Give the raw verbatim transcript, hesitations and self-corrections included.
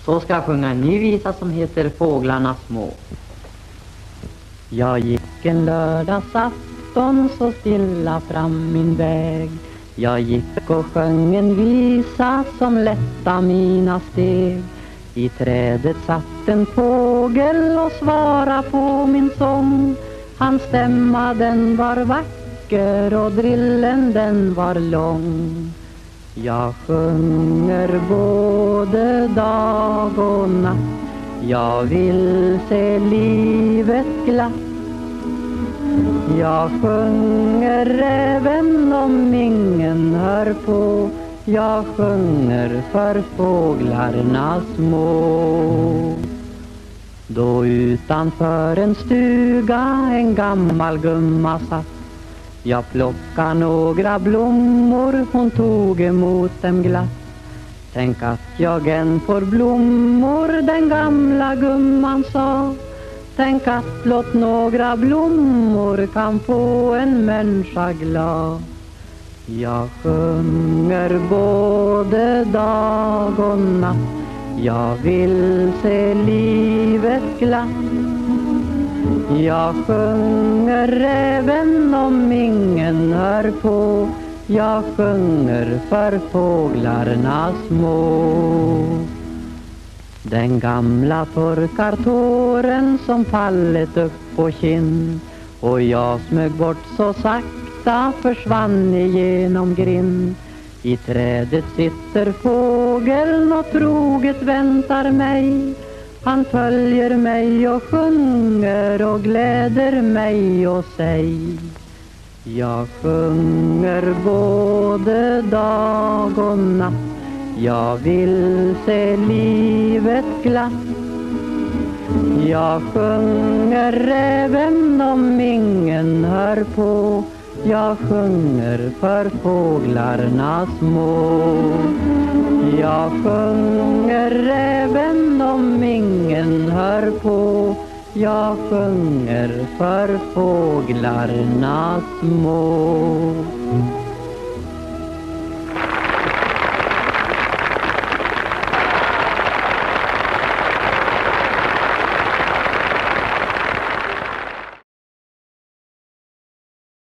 Så ska jag sjunga en ny visa som heter Fåglarna små. Jag gick en lördagsafton så stilla fram min väg. Jag gick och sjöng en visa som lätta mina steg. I trädet satt en fågel och svara på min sång. Hans stämma den var vacker och drillen den var lång. Jag sjunger både dag och natt. Jag vill se livet glatt. Jag sjunger även om ingen hör på. Jag sjunger för fåglarna små. Då utanför en stuga en gammal gumma satt. Jag plockade några blommor, hon tog emot dem glatt. Tänk att jag än får blommor, den gamla gumman sa. Tänk att blott några blommor kan få en människa glad. Jag sjunger både dag och natt. Jag vill se livet glatt. Jag sjunger även om ingen hör på. Jag sjunger för fåglarna små. Den gamla torkar tåren som fallit upp på kind. Och jag smög bort så sakta, försvann igenom grind. I trädet sitter fågeln och troget väntar mig. Han följer mig och sjunger och gläder mig och säg. Jag sjunger både dag och natt. Jag vill se livet glatt. Jag sjunger även om ingen hör på. Jag sjunger för fåglarna små. Jag sjunger även om ingen hör på. Jag sjunger för fåglarna små.